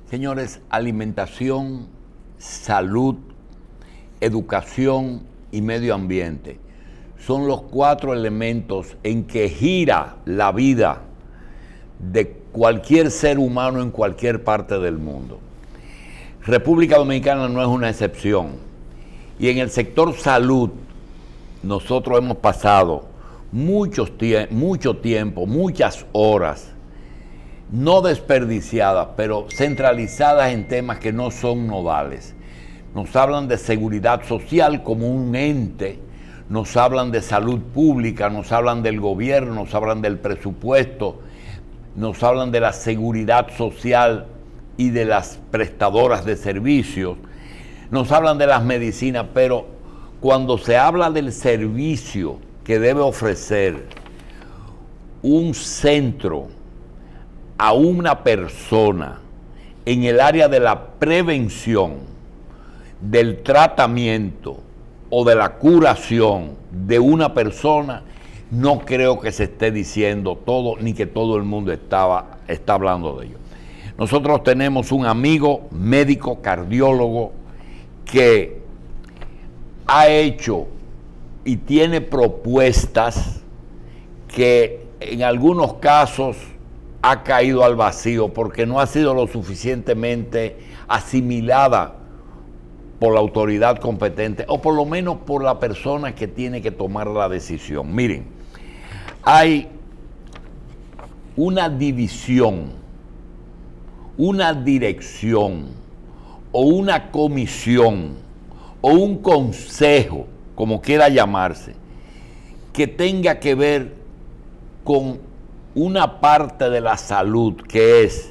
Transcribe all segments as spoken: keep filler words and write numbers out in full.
Señores, alimentación, salud, educación y medio ambiente son los cuatro elementos en que gira la vida de cualquier ser humano en cualquier parte del mundo. República Dominicana no es una excepción. Y en el sector salud, nosotros hemos pasado muchos tie- mucho tiempo, muchas horas, no desperdiciadas, pero centralizadas en temas que no son nodales. Nos hablan de seguridad social como un ente, nos hablan de salud pública, nos hablan del gobierno, nos hablan del presupuesto, nos hablan de la seguridad social y de las prestadoras de servicios, nos hablan de las medicinas, pero cuando se habla del servicio que debe ofrecer un centro a una persona en el área de la prevención, del tratamiento o de la curación de una persona, no creo que se esté diciendo todo, ni que todo el mundo estaba, está hablando de ello. Nosotros tenemos un amigo médico cardiólogo que ha hecho y tiene propuestas que en algunos casos ha caído al vacío porque no ha sido lo suficientemente asimilada por la autoridad competente o por lo menos por la persona que tiene que tomar la decisión. Miren, hay una división, una dirección o una comisión o un consejo, como quiera llamarse, que tenga que ver con una parte de la salud que es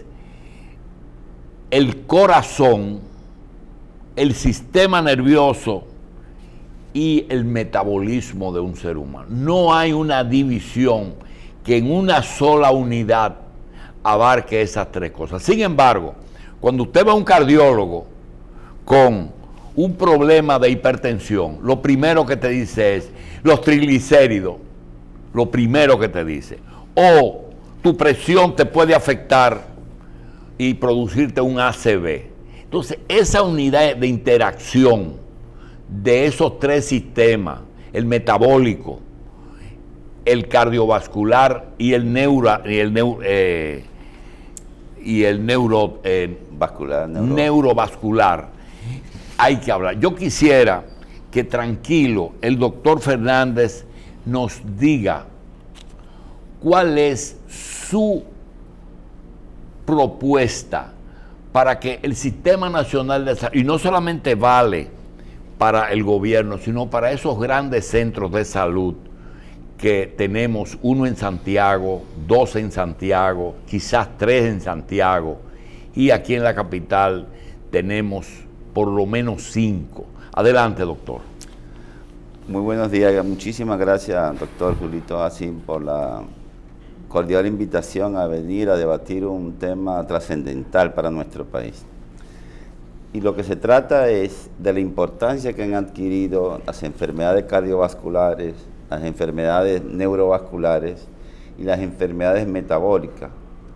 el corazón, el sistema nervioso y el metabolismo de un ser humano. No hay una división que en una sola unidad abarque esas tres cosas. Sin embargo, cuando usted va a un cardiólogo con un problema de hipertensión, lo primero que te dice es los triglicéridos, lo primero que te dice. O tu presión te puede afectar y producirte un A C V. Entonces, esa unidad de interacción de esos tres sistemas, el metabólico, el cardiovascular y el neuro, y el, neu, eh, y el neuro, eh, vascular, neuro. neurovascular, hay que hablar. Yo quisiera que tranquilo el doctor Fernández nos diga cuál es su propuesta para que el Sistema Nacional de Salud, y no solamente vale para el gobierno, sino para esos grandes centros de salud que tenemos, uno en Santiago, dos en Santiago, quizás tres en Santiago, y aquí en la capital tenemos por lo menos cinco. Adelante, doctor. Muy buenos días, muchísimas gracias, doctor Julito Asín, por la cordial invitación a venir a debatir un tema trascendental para nuestro país. Y lo que se trata es de la importancia que han adquirido las enfermedades cardiovasculares, las enfermedades neurovasculares y las enfermedades metabólicas,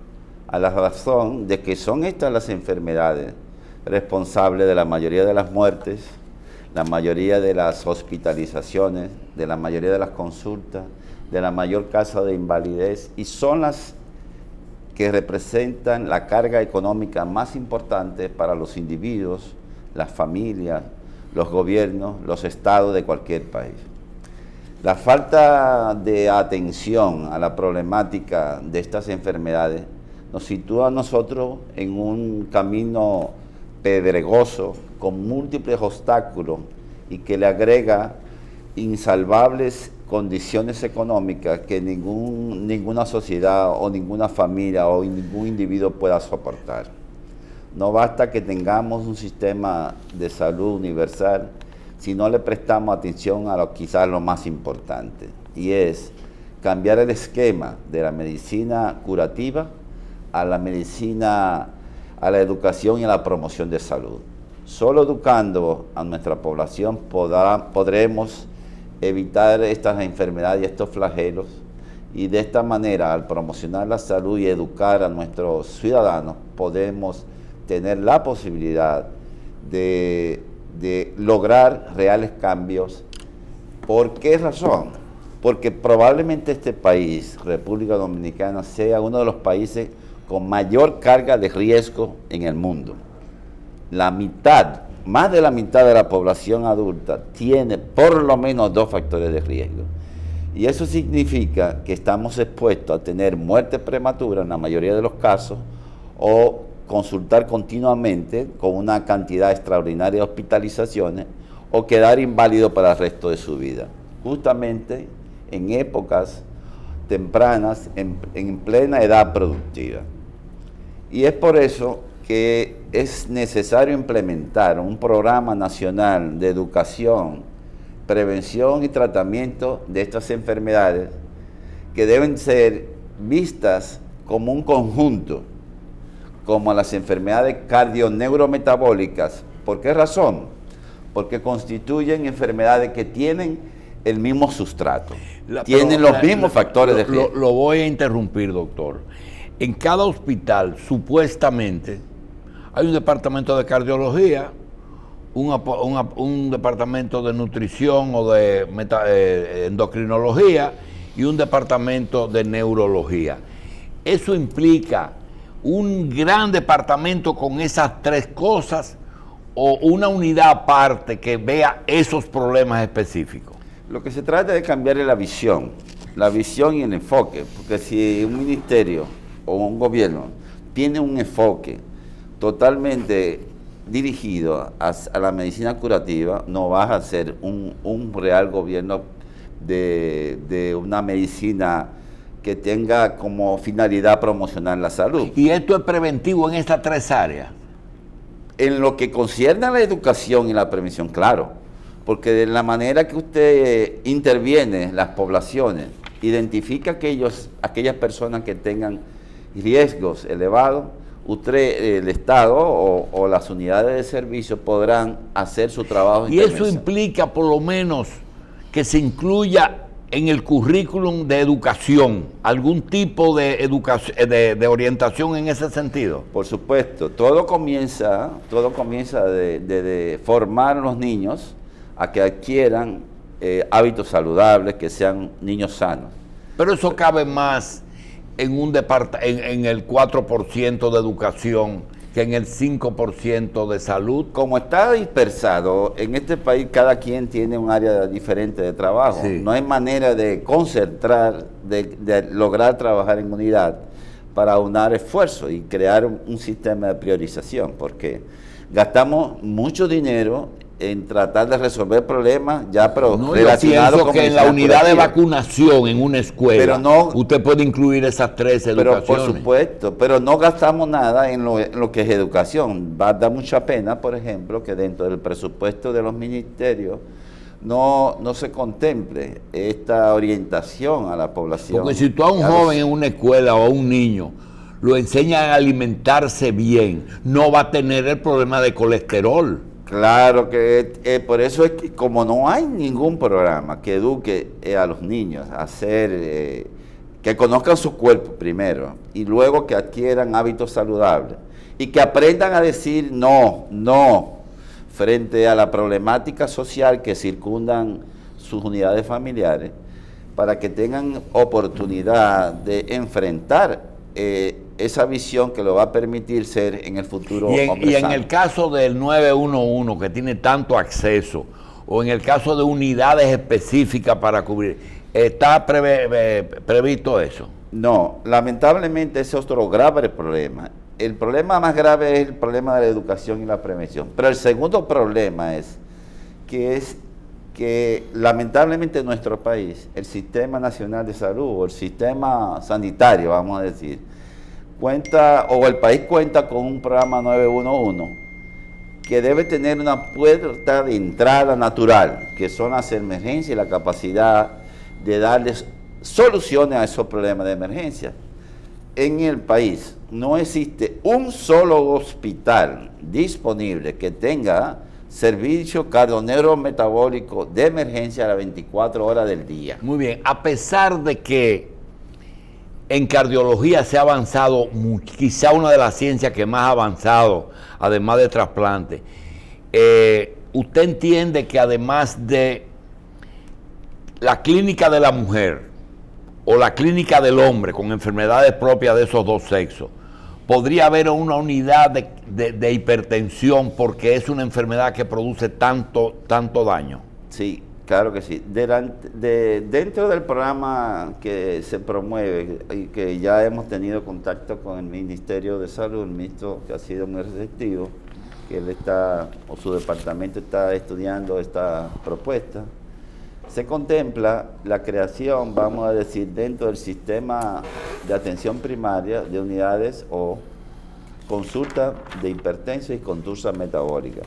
a la razón de que son estas las enfermedades responsables de la mayoría de las muertes, la mayoría de las hospitalizaciones, de la mayoría de las consultas, de la mayor tasa de invalidez, y son las que representan la carga económica más importante para los individuos, las familias, los gobiernos, los estados de cualquier país. La falta de atención a la problemática de estas enfermedades nos sitúa a nosotros en un camino pedregoso con múltiples obstáculos y que le agrega insalvables condiciones económicas que ningún, ninguna sociedad o ninguna familia o ningún individuo pueda soportar. No basta que tengamos un sistema de salud universal si no le prestamos atención a lo quizás lo más importante, y es cambiar el esquema de la medicina curativa a la medicina, a la educación y a la promoción de salud. Solo educando a nuestra población podrá, podremos evitar estas enfermedades y estos flagelos, y de esta manera, al promocionar la salud y educar a nuestros ciudadanos, podemos tener la posibilidad de, de lograr reales cambios. ¿Por qué razón? Porque probablemente este país, República Dominicana, sea uno de los países con mayor carga de riesgo en el mundo. La mitad, más de la mitad de la población adulta tiene por lo menos dos factores de riesgo. Y eso significa que estamos expuestos a tener muerte prematura en la mayoría de los casos o consultar continuamente con una cantidad extraordinaria de hospitalizaciones o quedar inválido para el resto de su vida. Justamente en épocas tempranas, en, en plena edad productiva. Y es por eso que es necesario implementar un programa nacional de educación, prevención y tratamiento de estas enfermedades que deben ser vistas como un conjunto, como las enfermedades cardioneurometabólicas. ¿Por qué razón? Porque constituyen enfermedades que tienen el mismo sustrato, la, tienen pero, los la, mismos la, factores lo, de riesgo. Lo, lo voy a interrumpir, doctor. En cada hospital, supuestamente, hay un departamento de cardiología, un, un, un departamento de nutrición o de meta, eh, endocrinología y un departamento de neurología. Eso implica un gran departamento con esas tres cosas o una unidad aparte que vea esos problemas específicos. Lo que se trata es de cambiarle la visión, la visión y el enfoque, porque si un ministerio o un gobierno tiene un enfoque totalmente dirigido a, a la medicina curativa, no vas a ser un, un real gobierno de, de una medicina que tenga como finalidad promocionar la salud. ¿Y esto es preventivo en estas tres áreas? En lo que concierne a la educación y la prevención, claro, porque de la manera que usted interviene en las poblaciones, identifica aquellos, aquellas personas que tengan riesgos elevados, usted, el Estado o, o las unidades de servicio podrán hacer su trabajo. Y eso implica por lo menos que se incluya en el currículum de educación algún tipo de educación, de, de orientación en ese sentido. Por supuesto, todo comienza, todo comienza de, de, de formar a los niños a que adquieran eh, hábitos saludables, que sean niños sanos. Pero eso cabe más en un depart en, en el cuatro por ciento de educación que en el cinco por ciento de salud. Como está dispersado, en este país cada quien tiene un área diferente de trabajo. Sí. No hay manera de concentrar, de, de lograr trabajar en unidad para aunar esfuerzos y crear un, un sistema de priorización, porque gastamos mucho dinero en tratar de resolver problemas ya pero no, relacionados con que en la unidad curativa. De vacunación en una escuela pero no, usted puede incluir esas tres educaciones. Pero por supuesto, pero no gastamos nada en lo, en lo que es educación. Va a dar mucha pena, por ejemplo, que dentro del presupuesto de los ministerios no, no se contemple esta orientación a la población. Porque si tú a un joven en una escuela o a un niño lo enseñan a alimentarse bien, no va a tener el problema de colesterol. Claro que eh, por eso es que como no hay ningún programa que eduque eh, a los niños a hacer, eh, que conozcan su cuerpo primero y luego que adquieran hábitos saludables y que aprendan a decir no, no, frente a la problemática social que circundan sus unidades familiares, para que tengan oportunidad de enfrentar eh, esa visión que lo va a permitir ser en el futuro y en, hombre y en sano. El caso del nueve uno uno que tiene tanto acceso, o en el caso de unidades específicas para cubrir, ¿está preve, previsto eso? No, lamentablemente ese es otro grave problema. El problema más grave es el problema de la educación y la prevención, pero el segundo problema es que es que lamentablemente en nuestro país el Sistema Nacional de Salud o el sistema sanitario, vamos a decir, cuenta, o el país cuenta con un programa nueve uno uno que debe tener una puerta de entrada natural, que son las emergencias y la capacidad de darles soluciones a esos problemas de emergencia. En el país no existe un solo hospital disponible que tenga servicio cardioneurometabólico de emergencia a las veinticuatro horas del día. Muy bien, a pesar de que en cardiología se ha avanzado, quizá una de las ciencias que más ha avanzado, además de trasplante. Eh, ¿Usted entiende que además de la clínica de la mujer o la clínica del hombre con enfermedades propias de esos dos sexos, podría haber una unidad de, de, de hipertensión porque es una enfermedad que produce tanto, tanto daño? Sí, claro que sí. Delante, de, dentro del programa que se promueve y que ya hemos tenido contacto con el Ministerio de Salud, el ministro que ha sido muy receptivo, que él está, o su departamento está estudiando esta propuesta, se contempla la creación, vamos a decir, dentro del sistema de atención primaria de unidades o consulta de hipertensión y consulta metabólica.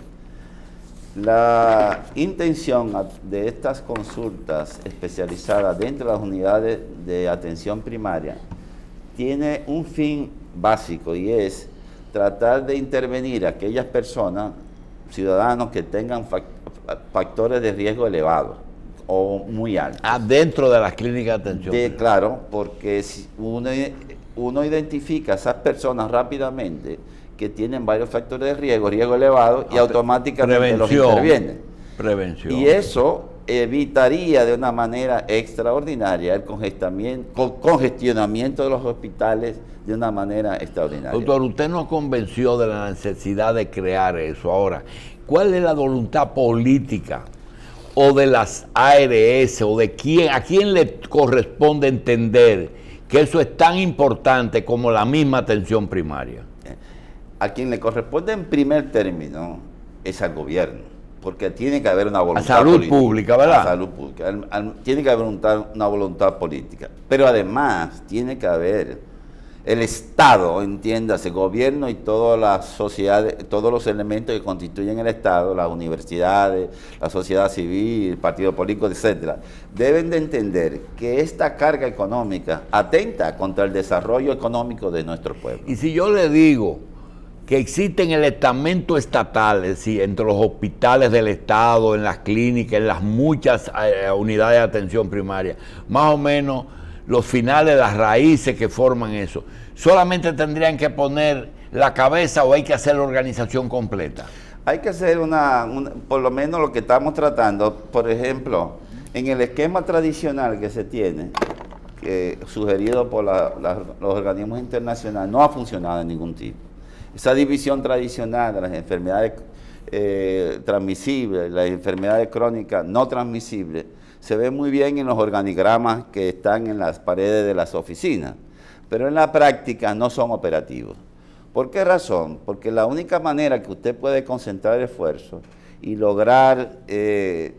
La intención de estas consultas especializadas dentro de las unidades de atención primaria tiene un fin básico y es tratar de intervenir a aquellas personas, ciudadanos que tengan factores de riesgo elevados o muy altos. Ah, dentro de las clínicas de atención. De, claro, porque si uno, uno identifica a esas personas rápidamente que tienen varios factores de riesgo, riesgo elevado, y automáticamente los interviene. Prevención. Y eso evitaría de una manera extraordinaria el congestionamiento, congestionamiento de los hospitales de una manera extraordinaria. Doctor, usted nos convenció de la necesidad de crear eso. Ahora, ¿cuál es la voluntad política o de las A R S o de quién, a quién le corresponde entender que eso es tan importante como la misma atención primaria? A quien le corresponde en primer término es al gobierno, porque tiene que haber una voluntad a salud política, pública, ¿verdad? A salud pública, al, al, tiene que haber una, una voluntad política, pero además tiene que haber el Estado, entiéndase, gobierno y todas las sociedades, todos los elementos que constituyen el Estado, las universidades, la sociedad civil, partidos políticos, etcétera, deben de entender que esta carga económica atenta contra el desarrollo económico de nuestro pueblo. Y si yo le digo que existen el estamento estatal, es decir, entre los hospitales del Estado, en las clínicas, en las muchas eh, unidades de atención primaria, más o menos los finales, las raíces que forman eso, ¿solamente tendrían que poner la cabeza o hay que hacer la organización completa? Hay que hacer una, una por lo menos lo que estamos tratando, por ejemplo, en el esquema tradicional que se tiene, que, sugerido por la, la, los organismos internacionales, no ha funcionado de ningún tipo. Esa división tradicional de las enfermedades eh, transmisibles, las enfermedades crónicas no transmisibles, se ve muy bien en los organigramas que están en las paredes de las oficinas, pero en la práctica no son operativos. ¿Por qué razón? Porque la única manera que usted puede concentrar esfuerzos y lograr eh,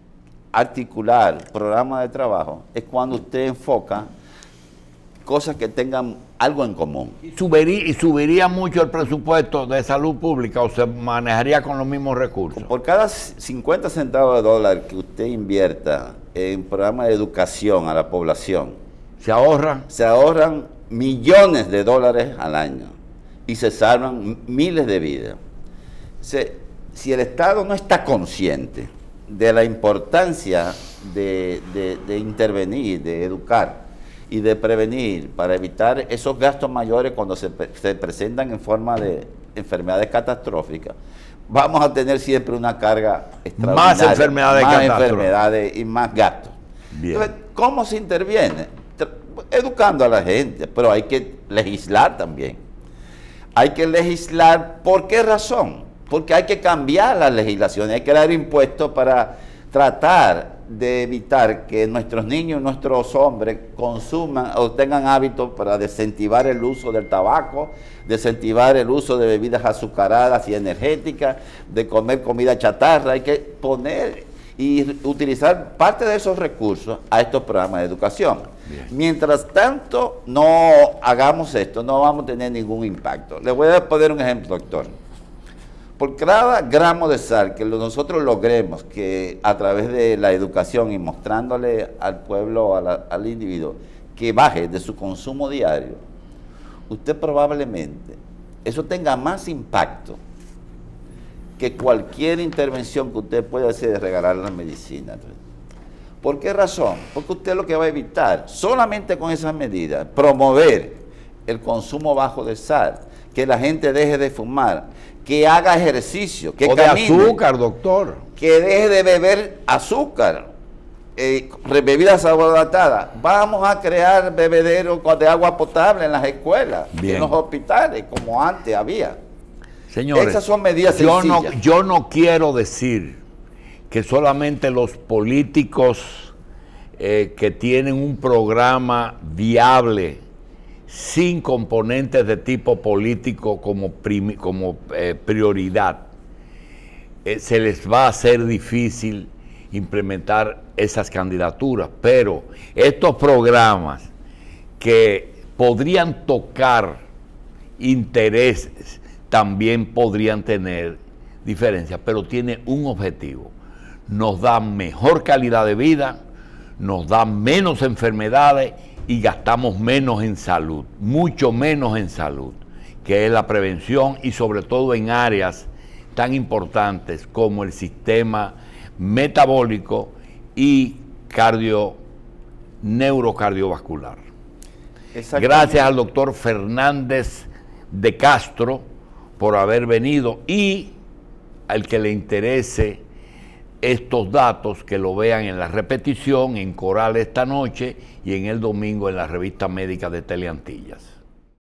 articular programas de trabajo es cuando usted enfoca cosas que tengan algo en común. ¿Y subiría, y subiría mucho el presupuesto de salud pública o se manejaría con los mismos recursos? Por cada cincuenta centavos de dólar que usted invierta en programas de educación a la población, ¿se ahorran? Se ahorran millones de dólares al año y se salvan miles de vidas. Se, si el Estado no está consciente de la importancia de, de, de intervenir, de educar, y de prevenir para evitar esos gastos mayores cuando se, se presentan en forma de enfermedades catastróficas, vamos a tener siempre una carga extraordinaria. Más enfermedades más catastróficas. enfermedades y más gastos. Bien. Entonces, ¿cómo se interviene? Educando a la gente, pero hay que legislar también. Hay que legislar, ¿por qué razón? Porque hay que cambiar las legislaciones, hay que dar impuestos para tratar de evitar que nuestros niños, nuestros hombres consuman o tengan hábitos para desincentivar el uso del tabaco, desincentivar el uso de bebidas azucaradas y energéticas, de comer comida chatarra. Hay que poner y utilizar parte de esos recursos a estos programas de educación. Bien. Mientras tanto no hagamos esto, no vamos a tener ningún impacto. Les voy a poner un ejemplo, doctor. Por cada gramo de sal que nosotros logremos que a través de la educación y mostrándole al pueblo, a la, al individuo, que baje de su consumo diario, usted probablemente, eso tenga más impacto que cualquier intervención que usted pueda hacer de regalar la medicina. ¿Por qué razón? Porque usted lo que va a evitar, solamente con esas medidas, promover el consumo bajo de sal, que la gente deje de fumar, que haga ejercicio, que o camine, de azúcar, doctor. que deje de beber azúcar, eh, bebidas abordadas. Vamos a crear bebederos de agua potable en las escuelas, Bien. en los hospitales, como antes había. Señores, esas son medidas yo no, sencillas. yo no quiero decir que solamente los políticos eh, que tienen un programa viable sin componentes de tipo político como, prim, como eh, prioridad, eh, se les va a hacer difícil implementar esas candidaturas, pero estos programas que podrían tocar intereses también podrían tener diferencias, pero tiene un objetivo: nos da mejor calidad de vida, nos da menos enfermedades y gastamos menos en salud, mucho menos en salud, que es la prevención, y sobre todo en áreas tan importantes como el sistema metabólico y cardio, neurocardiovascular. Gracias al doctor Fernández de Castro por haber venido, y al que le interese estos datos, que lo vean en la repetición, en Coral esta noche y en el domingo en la revista médica de Teleantillas.